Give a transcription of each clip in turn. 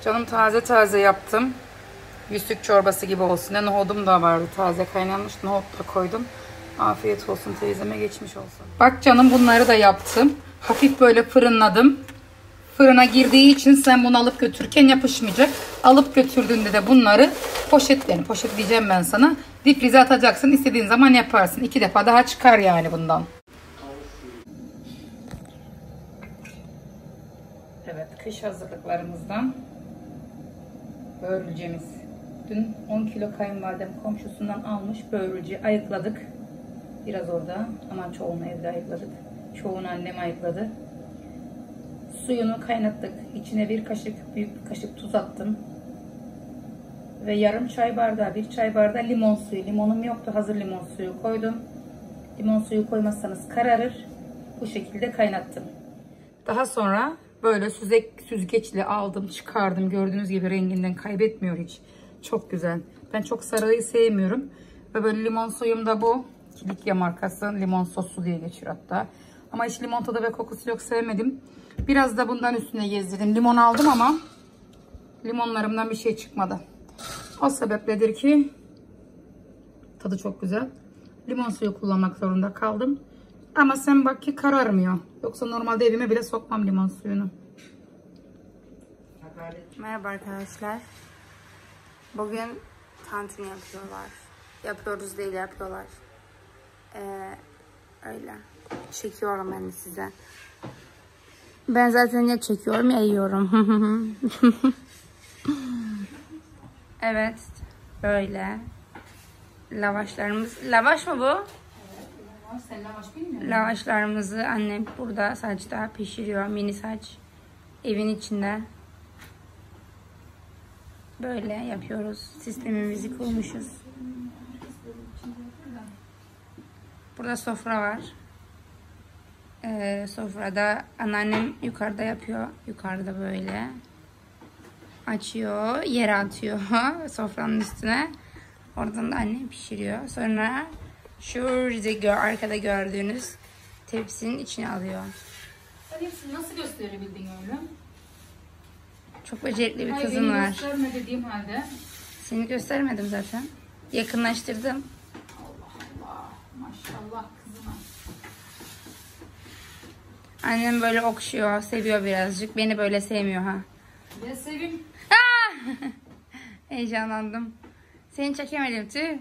Canım taze taze yaptım. Yüzük çorbası gibi olsun. Nohudum da vardı. Taze kaynanmış nohut da koydum. Afiyet olsun, teyzeme geçmiş olsun. Bak canım, bunları da yaptım. Hafif böyle fırınladım. Fırına girdiği için sen bunu alıp götürürken yapışmayacak. Alıp götürdüğünde de bunları poşet diyeceğim ben sana. Difrize atacaksın. İstediğin zaman yaparsın. 2 defa daha çıkar yani bundan. Evet, kış hazırlıklarımızdan börülcemiz. Dün 10 kilo kayınvalidem komşusundan almış börülce. Ayıkladık. Biraz orada ama çoğunu evde ayıkladık. Çoğunu annem ayıkladı. Suyunu kaynattık. İçine büyük bir kaşık tuz attım. Ve yarım çay bardağı, 1 çay bardağı limon suyu. Limonum yoktu. Hazır limon suyu koydum. Limon suyu koymazsanız kararır. Bu şekilde kaynattım. Daha sonra böyle süzgeçle aldım, çıkardım. Gördüğünüz gibi renginden kaybetmiyor hiç. Çok güzel. Ben çok sarıyı sevmiyorum. Ve böyle limon suyum da bu. Kilikya markası limon sosu diye geçiyor hatta. Ama hiç limon tadı ve kokusu yok, sevmedim. Biraz da bundan üstüne gezdirdim. Limon aldım ama limonlarımdan bir şey çıkmadı. O sebepledir ki tadı çok güzel. Limon suyu kullanmak zorunda kaldım. Ama sen bak ki kararmıyor. Yoksa normalde evime bile sokmam limon suyunu. Merhaba arkadaşlar. Bugün tantuni yapıyorlar. Yapıyoruz değil, yapıyorlar. Öyle. Çekiyorum ben de size. Ben zaten ya çekiyorum ya yiyorum. Evet. Böyle. Lavaşlarımız. Lavaş mı bu? Evet. Sen lavaş bilmiyor musun? Lavaşlarımızı annem burada saçta pişiriyor. Mini saç. Evin içinde. Böyle yapıyoruz. Sistemimizi kurmuşuz. Burada sofra var. Sofrada anneannem yukarıda yapıyor. Yukarıda böyle açıyor, yere atıyor sofranın üstüne. Oradan da annem pişiriyor. Sonra şurada arkada gördüğünüz tepsinin içine alıyor. Sen hepsini nasıl gösterebildin öyle? Çok becerikli bir Hayır, kızın beni var. gösterme dediğim halde. Seni göstermedim zaten. Yakınlaştırdım. Allah Allah. Maşallah kızıma. Annem böyle okşuyor, seviyor birazcık. Beni böyle sevmiyor ha. Ben seveyim. Heyecanlandım. Seni çekemedim tüh.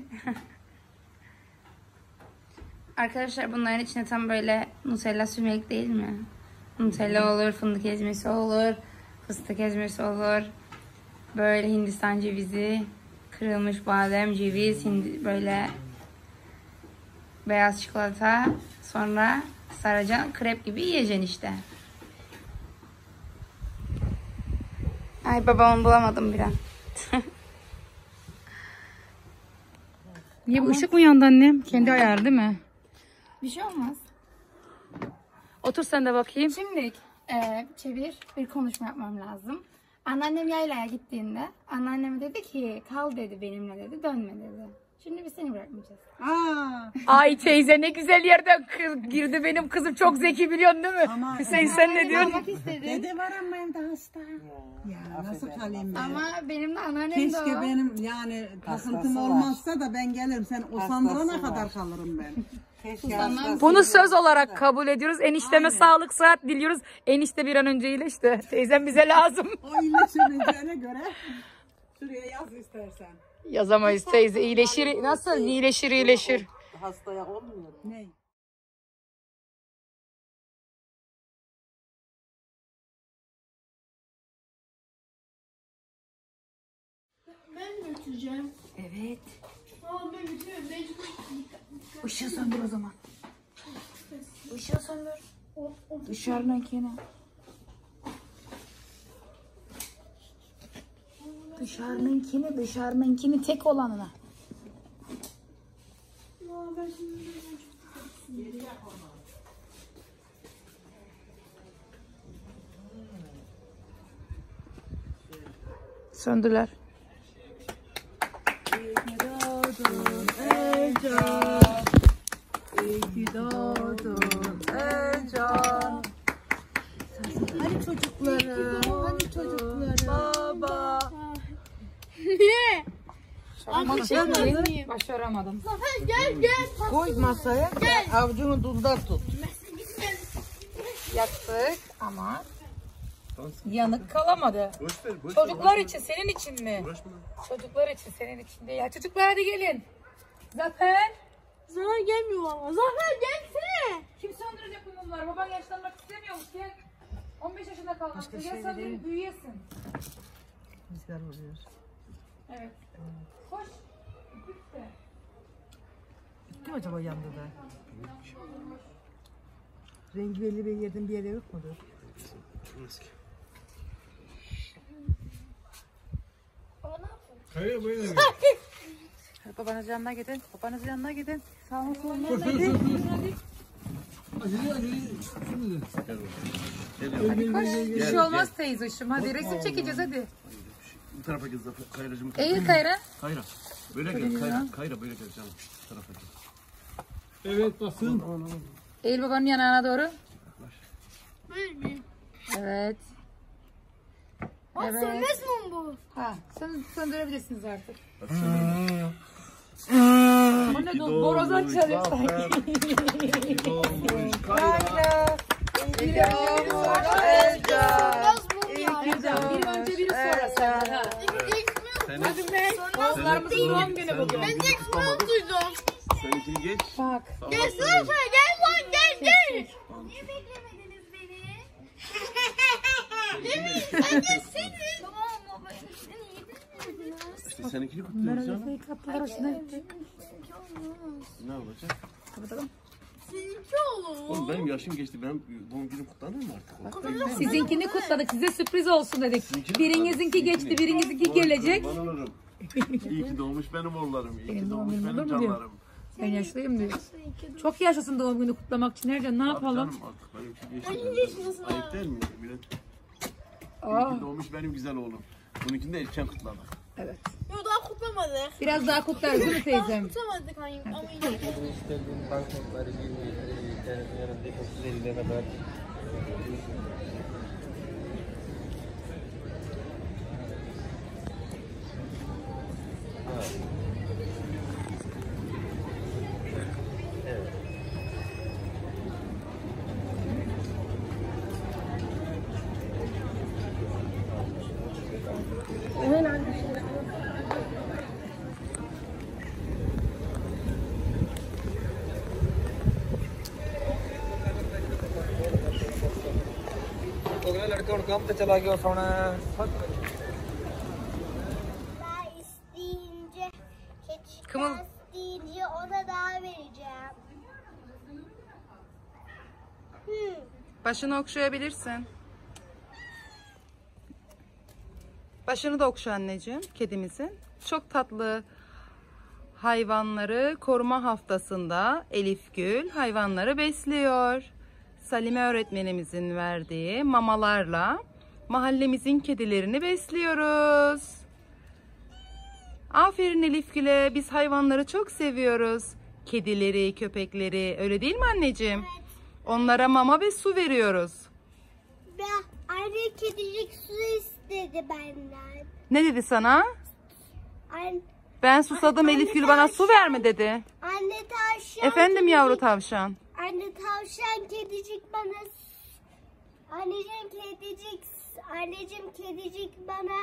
Arkadaşlar bunların içine tam böyle Nutella sürmek değil mi? Nutella olur, fındık ezmesi olur, fıstık ezmesi olur. Böyle Hindistan cevizi, kırılmış badem, ceviz, böyle beyaz çikolata. Sonra saracaksın, krep gibi yiyeceksin işte. Ay babamı bulamadım bir an. Niye bu ışık mı yandı annem? Kendi ayarı değil mi? Bir şey olmaz. Otur sen de bakayım. Şimdi çevir, bir konuşma yapmam lazım. Anneannem yaylaya gittiğinde anneannem dedi ki kal dedi benimle dedi, dönme dedi. Şimdi biz seni bırakmayacağız. Ay teyze ne güzel yerden girdi benim kızım, çok zeki biliyorsun değil mi? Ama Hüseyin sen ne diyorsun? Olmak istedim. dede var ama hem de hasta. Ya nasıl kalayım ben? Ama benim de anneannem de Keşke o. benim yani takıntım Hastası olmazsa da ben gelirim. Sen usandırana Hastası kadar var. kalırım ben. Keşke Tamam. hastası Bunu söz olarak kabul ediyoruz. Enişteme sağlık sıhhat diliyoruz. Enişte bir an önce iyileşti. Teyzem bize lazım. O iyileşemeyeceğine göre şuraya yaz istersen. Yazamayız teyze. İyileşir. Nasıl? İyileşir. hastaya olmuyor. Ne? Ben götüreceğim. Evet. Ben götürüyorum. Işığı söndür o zaman. Işığı söndür. Dışarıdakini. Dışarınınkini tek olanına. Söndüler. İyi ki doğdun Ercan. İyi ki doğdun Ercan. Hani çocuklarım, hani çocuklarım. Baba. Niye? Başaramadım. Zafer gel. Koy masaya. Gel. Avucunu tuzda tut. Yaktık ama yanık kalamadı. Çocuklar için, senin için mi? Çocuklar için, senin için değil. Ya çocuklar hadi gelin. Zafer. Zafer gelmiyor ama. Zafer gelsene. Kim söndürecek bu mumları? Baban yaşlanmak istemiyormuş. Gel. 15 yaşında kalmıştı. Gel söndürüp büyüyesin. Güzel oluyor. Evet. Koş. Bitti. Bitti mi acaba yandı da? Rengi belli bir yerden bir yere yok mudur? Hayır böyle mi? Babanızın yanına gidin. Babanızın yanına gidin. Sağ olun. Bir şey olmaz teyzeciğim. Hadi resim çekeceğiz hadi. Bu tarafa gel Zafer. Kayracığım. Eğil Kayra. Kayra. Böyle gel. Kayra böyle gel canım. Bu tarafa gel. Evet basın. Eğil babanın yanağına doğru. Evet. Evet. Sönmez mi bu? Ha, söndürebilirsiniz artık. O ne borazan çalıyor sanki. Kayra. Biri önce biri sonra sen. Ha. Bazılarımızın doğum günü bugün. Ben de ekmeği duydum. Seninkini geç. Bak. Gel Zafer gel lan gel. Niye beklemediniz beni? Ben de seni. Tamam ama beni yediniz. İşte seninkini kutluyoruz canım. Çünkü olmaz. Ne olacak? Seninki olur. Oğlum benim yaşım geçti. Benim doğum günüm kutlanır mı artık? Sizinkini kutladık. Size sürpriz olsun dedik. Sizinkini Birincizinki kutladık. geçti, birincizinki gelecek. Kurban olurum. İyi ki doğmuş benim oğullarım. İyi ki doğmuş benim canlarım. Ben yaşlıyım diyor. Çok yaşlısın doğum günü kutlamak için. Nereden ne yapalım? Canım artık benimki geçti. Ayıp değil mi? Millet. İyi ki doğmuş benim güzel oğlum. Bununkini de erken kutladık. Evet. Yok daha kutlamadık. Biraz daha kutlarız değil mi teyzem? Kutlamadık ama iyi. Banknotları 20 yarın 30-50'ye kadar. अगला लड़का और काम पे चला गया सोना Ben isteyince, Kımıl. kedicikten isteyince ona daha vereceğim. Başını okşayabilirsin. Başını da okşa anneciğim kedimizin. Çok tatlı. Hayvanları koruma haftasında Elif Gül hayvanları besliyor. Salime öğretmenimizin verdiği mamalarla mahallemizin kedilerini besliyoruz. Aferin Elif Gül'e, biz hayvanları çok seviyoruz. Kedileri, köpekleri, öyle değil mi anneciğim? Onlara mama ve su veriyoruz. Ben anne kedicik su istedi benden. Ne dedi sana? An, Ben susadım, Elif Gül bana su verme dedi. anne tavşan. Efendim yavru tavşan. Anne tavşan kedicik bana. Anneciğim kedicik bana.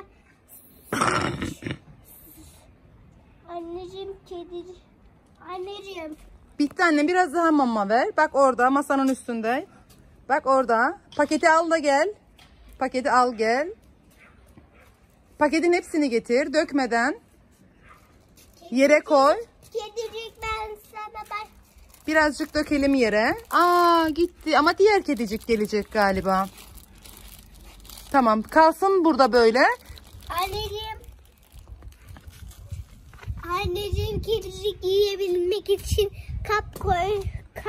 Anneciğim. Bitti anne, biraz daha mama ver. Bak orada masanın üstünde. Bak orada. Paketi al da gel. Paketi al gel. Paketin hepsini getir dökmeden. Yere koy. Kedicik ben sana Birazcık dökelim yere. Aa gitti ama diğer kedicik gelecek galiba. Tamam kalsın burada böyle. Anneciğim kedicik yiyebilmek için kap koy.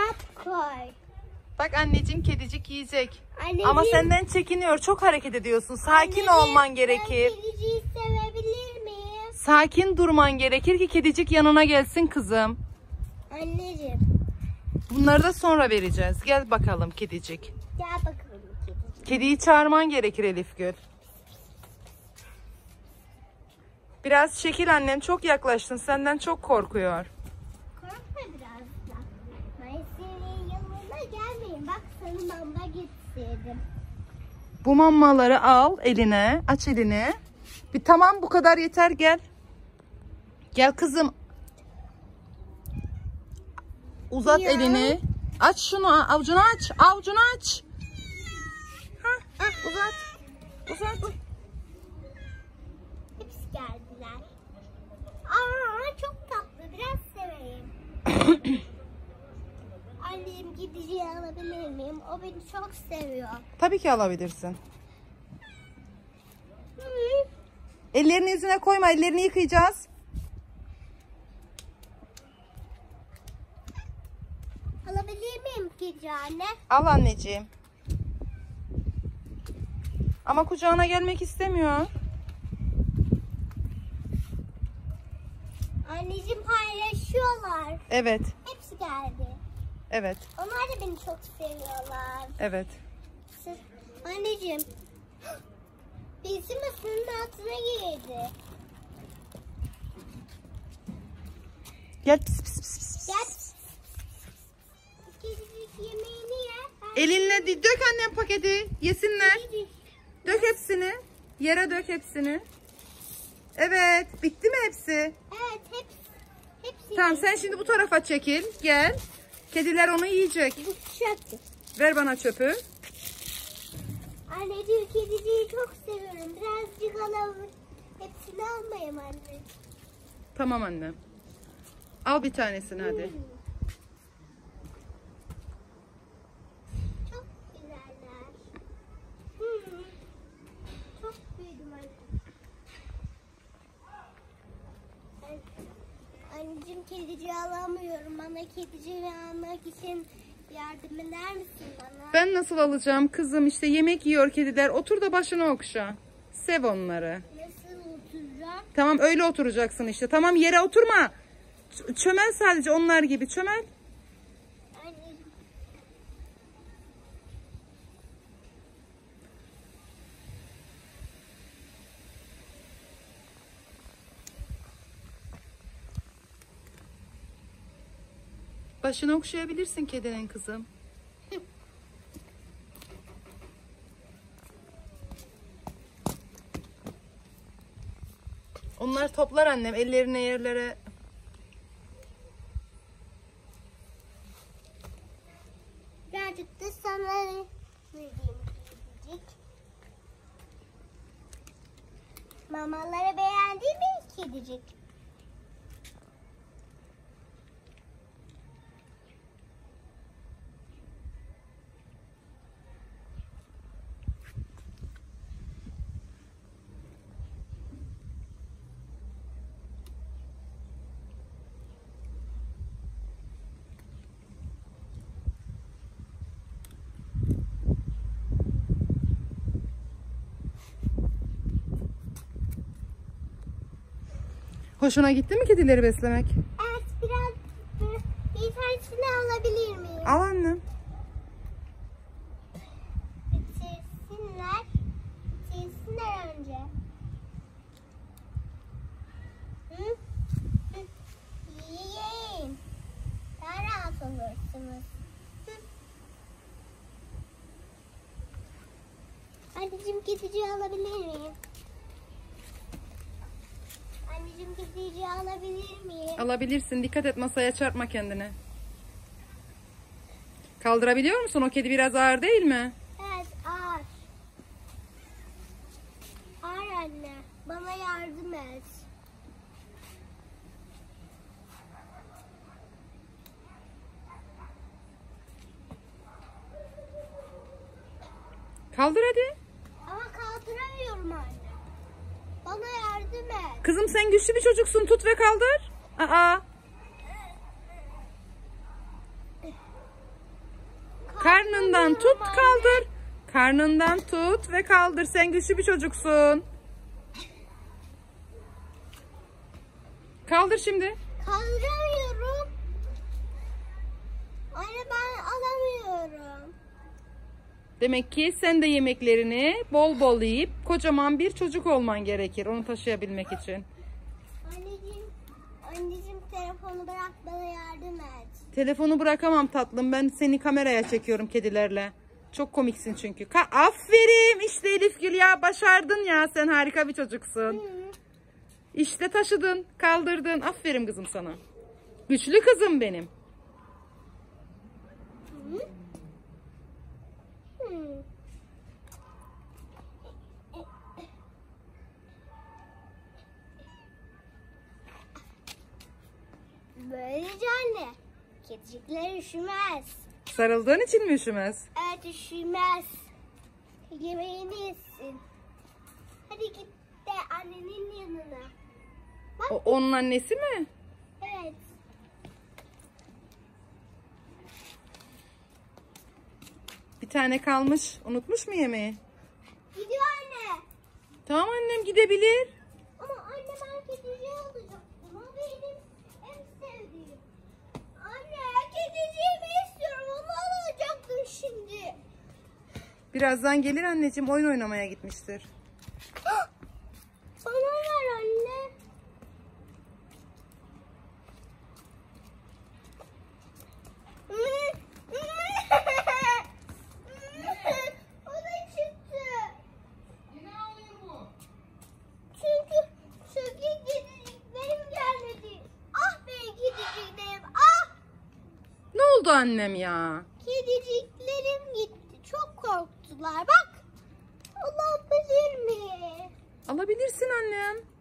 Bak anneciğim kedicik yiyecek. Anneciğim, Ama senden çekiniyor. Çok hareket ediyorsun. Sakin olman gerekir. Ben kediciyi sevebilir miyim? Sakin durman gerekir ki kedicik yanına gelsin kızım. Anneciğim Bunları da sonra vereceğiz. Gel bakalım kedicik. gel bakalım kedicik. Kediyi çağırman gerekir Elif Gül. Biraz çekil annem. Çok yaklaştın. Senden çok korkuyor. Korkma biraz da. Ben senin yanına gelmeyeyim. Bak sana mamba getirdim. Bu mamaları al eline. Aç elini. Bir tamam, bu kadar yeter, gel. Gel kızım. Uzat elini. Aç şunu. Avucunu aç. Avucunu aç. Uzat. Uzat. Hepsi geldiler. Aa, çok tatlı. Biraz seveyim. Annem gideceği alabilir miyim? O beni çok seviyor. Tabii ki alabilirsin. Hı. Ellerini yüzüne koyma. Ellerini yıkayacağız. Alabilir miyim kedi anne? Al anneciğim. Ama kucağına gelmek istemiyor. Anneciğim paylaşıyorlar. Evet. Hepsi geldi. Evet. Onlar da beni çok seviyorlar. Evet. Anneciğim. Bizim masanın altına girdi. Gel. Pis, pis, pis, pis. Gel. Kedicik yemeğini ye. Elinle dök annem paketi. Yesinler. Dök hepsini. Yere dök hepsini. Evet. Bitti mi hepsi? Evet, hepsi. Tamam, sen şimdi bu tarafa çekil. Gel. Kediler onu yiyecek. Bu çöktü. Ver bana çöpü. Anneciğim kediciyi çok seviyorum. Birazcık alalım. Hepsini almayayım anne. Tamam annem. Al bir tanesini hadi. Çok güzeller. Çok büyüdüm anne. Anneciğim kediciyi alamıyorum. Bana kediciyi almak için yardım eder misin bana? Ben nasıl alacağım kızım? İşte yemek yiyor kediler. Otur da başını okşa. Sev onları. Nasıl oturacağım? Tamam, öyle oturacaksın işte. Tamam, yere oturma. Çömel sadece, onlar gibi çömel. Anneciğim. Başını okşayabilirsin kedinin kızım. Onlar toplar annem, ellerine yerlere. Birazcık da sana vereyim kedicik. Mamaları beğendin mi kedicik? Hoşuna gitti mi kedileri beslemek? Evet, biraz bir tanesini alabilir miyim? Al annem. Bitirsinler önce. Hı? Hı. Yiyin. Daha rahat olursunuz. Hı. Anneciğim kediciyi alabilir miyim? Anneciğim kediciyi alabilir miyim? Alabilirsin. Dikkat et, masaya çarpma kendini. Kaldırabiliyor musun? O kedi biraz ağır değil mi? Evet, ağır. Ağır anne. Bana yardım et. Kaldır hadi. Ama kaldıramıyorum anne. Bana yardım et. Kızım sen güçlü bir çocuksun. Tut ve kaldır. Aa. Karnından tut, kaldır. Karnından tut ve kaldır. Sen güçlü bir çocuksun. Kaldır şimdi. Kaldıramıyorum. Anne ben alamıyorum. Demek ki sen de yemeklerini bol bol yiyip kocaman bir çocuk olman gerekir onu taşıyabilmek için. telefonu bırak bana yardım et. Telefonu bırakamam tatlım. Ben seni kameraya çekiyorum kedilerle. Çok komiksin çünkü. Aferin. İşte Elifgül ya. Başardın ya. Sen harika bir çocuksun. İşte taşıdın. Kaldırdın. Aferin kızım sana. Güçlü kızım benim. Böylece anne. Kedicikler üşümez. Sarıldığın için mi üşümez? Evet üşümez. Yemeğini yesin. Hadi git de annenin yanına. Onun annesi mi? Evet. Bir tane kalmış. Unutmuş mu yemeği? Gidiyor anne. Tamam annem gidebilir. Ama anne ben kediciği alacaktım. O benim en sevdiğim. Anne kediciğimi istiyorum. Onu alacaktım şimdi. Birazdan gelir anneciğim. Oyun oynamaya gitmiştir. Bana ver anne. O da çıktı. Yine ağlıyor bu. Çünkü kediciklerim gelmedi. Ah be kediciklerim. Ah. Ne oldu annem ya? Kediciklerim gitti. Çok korktular. Bak. Olabilir mi? Alabilirsin annem.